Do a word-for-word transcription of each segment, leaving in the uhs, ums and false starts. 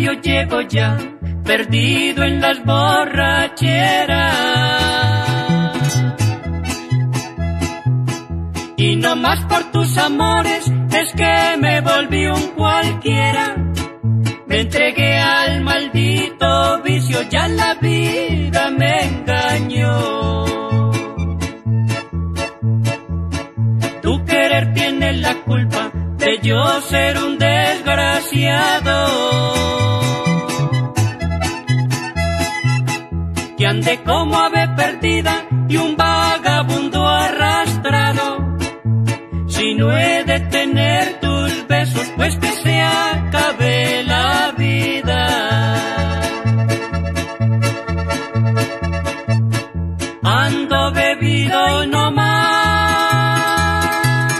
medio llevo ya, perdido en las borracheras. Y no más por tus amores es que me volví un cualquiera. Me entregué al maldito vicio, ya la vida me engañó. Tu querer tiene la culpa de yo ser un desgraciado, que andé como ave perdida y un vagabundo arrastrado. Si no he de tener tus besos, pues que se acabe la vida. Ando bebido no más,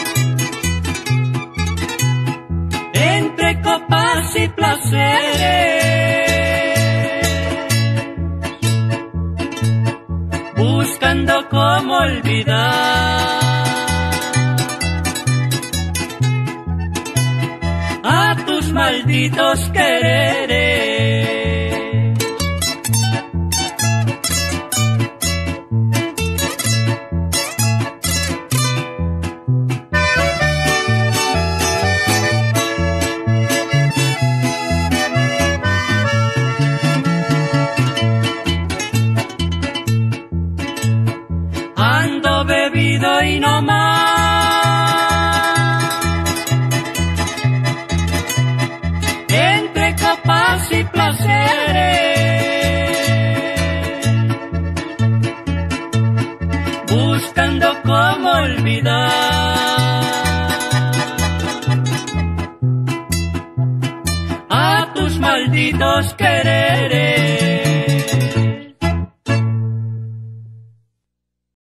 entre copas y placeres, buscando cómo olvidar a tus malditos quereres. Ando bebido y no más, entre copas y placeres, buscando cómo olvidar a tus malditos quereres.